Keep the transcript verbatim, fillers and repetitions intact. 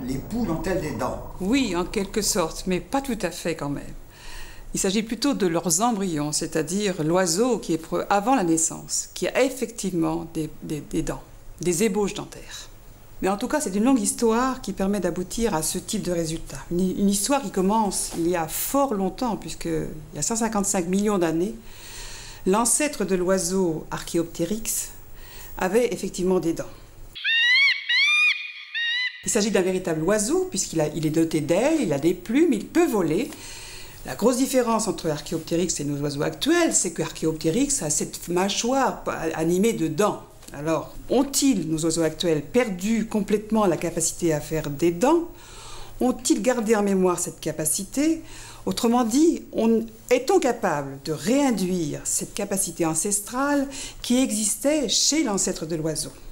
les poules ont-elles des dents? Oui, en quelque sorte, mais pas tout à fait quand même. Il s'agit plutôt de leurs embryons, c'est-à-dire l'oiseau qui est avant la naissance, qui a effectivement des, des, des dents, des ébauches dentaires. Mais en tout cas, c'est une longue histoire qui permet d'aboutir à ce type de résultat. Une, une histoire qui commence il y a fort longtemps, puisqu'il y a cent cinquante-cinq millions d'années, l'ancêtre de l'oiseau Archaeopteryx avait effectivement des dents. Il s'agit d'un véritable oiseau, puisqu'il a, il est doté d'ailes, il a des plumes, il peut voler. La grosse différence entre Archaeopteryx et nos oiseaux actuels, c'est que Archaeopteryx a cette mâchoire animée de dents. Alors, ont-ils, nos oiseaux actuels, perdu complètement la capacité à faire des dents? Ont-ils gardé en mémoire cette capacité? Autrement dit, on, est-on capable de réinduire cette capacité ancestrale qui existait chez l'ancêtre de l'oiseau?